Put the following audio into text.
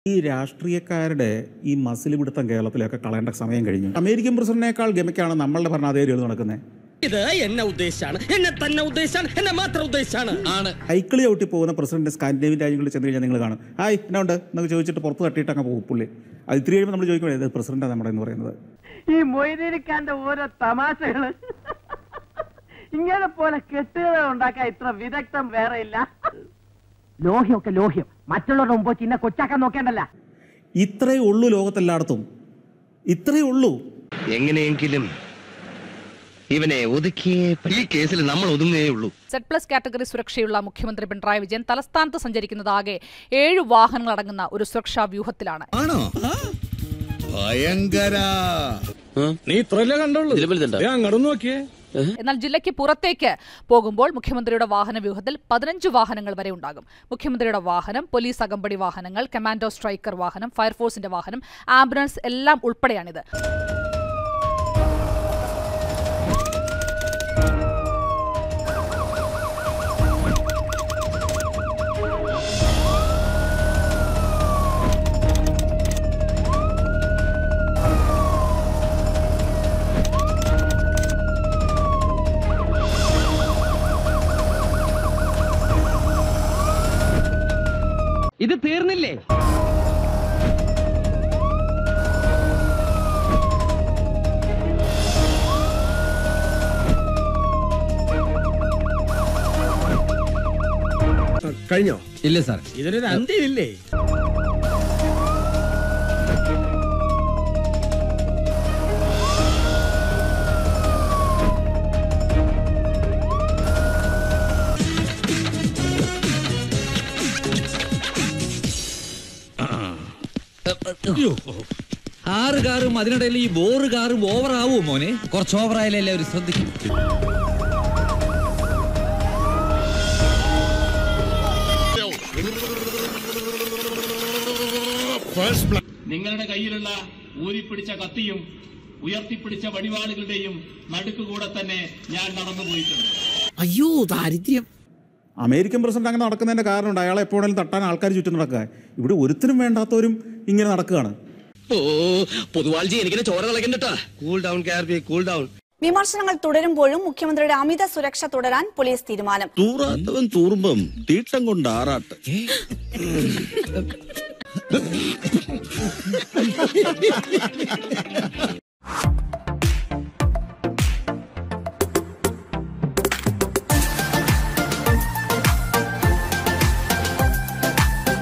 ഈ രാഷ്ട്രീയക്കാരുടെ ഈ മസിൽ പിടുത്തം കേരളത്തിലൊക്കെ കളയേണ്ട സമയം കഴിഞ്ഞു. അമേരിക്കൻ പ്രസിഡന്റിനേക്കാൾ ഗമിക്കാണ് നമ്മളുടെ ഭരണാധികാരികൾ നടക്കുന്നത്. ഇത് എന്നെ ഉദ്ദേശിച്ചാണ്, എന്നെ തന്നെ ഉദ്ദേശിച്ചാണ്, എന്നെ മാത്രം ഉദ്ദേശിച്ചാണ്. സൈക്കിളി ഔട്ടി പോകുന്ന പ്രസിഡന്റ് സ്കാൻഡിനേവിയൻ രാജ്യങ്ങളിൽ ചെന്ന് കഴിഞ്ഞാൽ നിങ്ങൾ കാണും, ഹായ് എന്നാ ഉണ്ട് എന്നൊക്കെ ചോദിച്ചിട്ട് പുറത്ത് തട്ടിയിട്ട് അങ്ങ് പോകും പുള്ളി. അത് ഇത്തിരി കഴിയുമ്പോൾ നമ്മൾ ചോദിക്കണേ പ്രസിഡന്റാണ് നമ്മുടെ എന്ന് പറയുന്നത്. ഈ മൊയ്തീനിക്കാന്റെ ഓരോ തമാശകള് ഇങ്ങനെ പോലെ കെട്ടുകൾ ഉണ്ടാക്കാൻ ഇത്ര വിദഗ്ധം വേറെ ഇല്ല. ലോഹ്യമൊക്കെ ലോഹ്യം, മറ്റുള്ളവരുടെ മുമ്പ് ചിന്ന കൊച്ചാക്കാൻ നോക്കേണ്ടല്ല. ഇത്രയേ ഉള്ളൂ ലോകത്തെല്ലായിടത്തും, ഇത്രയേ ഉള്ളൂ. എങ്ങനെയെങ്കിലും ഇവനെ ഒതുക്കിയേ ഈ കേസിൽ നമ്മൾ ഒതുങ്ങേ ഉള്ളൂ. Z+ കാറ്റഗറി സുരക്ഷയുള്ള മുഖ്യമന്ത്രി പിണറായി വിജയൻ തലസ്ഥാനത്ത് സഞ്ചരിക്കുന്നത് ആകെ 7 വാഹനങ്ങൾ അടങ്ങുന്ന ഒരു സുരക്ഷാ വ്യൂഹത്തിലാണ്. എന്നാൽ ജില്ലയ്ക്ക് പുറത്തേക്ക് പോകുമ്പോൾ മുഖ്യമന്ത്രിയുടെ വാഹന വ്യൂഹത്തിൽ 15 വാഹനങ്ങൾ വരെ ഉണ്ടാകും. മുഖ്യമന്ത്രിയുടെ വാഹനം, പോലീസ് അകമ്പടി വാഹനങ്ങൾ, കമാൻഡോ സ്ട്രൈക്കർ വാഹനം, ഫയർഫോഴ്സിന്റെ വാഹനം, ആംബുലൻസ് എല്ലാം ഉൾപ്പെടെയാണിത്. ഇത് തീർന്നില്ലേ? കഴിഞ്ഞോ? ഇല്ല സാർ, ഇതിനൊരു അന്ത്യമില്ലേ? ആറ് കാറും അതിനിടയിൽ ഈ ബോറ് കാറും ഓവർ ആവോ മോനെ? കുറച്ച് ഓവറായാലേ എല്ലാവരും ശ്രദ്ധിക്കും. നിങ്ങളുടെ കയ്യിലുള്ള ഊരിപ്പിടിച്ച കത്തിയും ഉയർത്തിപ്പിടിച്ച വടിവാളുകളുടെയും നടുക്കുകൂടെ തന്നെ ഞാൻ നടന്നുപോയിട്ടുണ്ട്. അയ്യോ ദാരിദ്ര്യം. അമേരിക്കൻ പ്രസിഡന്റ് അങ്ങനെ നടക്കുന്നതിന്റെ കാരണമുണ്ട്, അയാളെ എപ്പോഴെങ്കിലും തട്ടാൻ ആൾക്കാർ ചുറ്റും നടക്കുക. ഇവിടെ ഒരുത്തിനും വേണ്ടാത്തവരും ഇങ്ങനെ നടക്കുകയാണ്. വിമർശനങ്ങൾ തുടരുമ്പോഴും മുഖ്യമന്ത്രിയുടെ അമിത സുരക്ഷ തുടരാൻ പോലീസ് തീരുമാനം. തൂറാത്തവൻ തൂറുമ്പം തീട്ടം കൊണ്ട് ആറാട്ട്.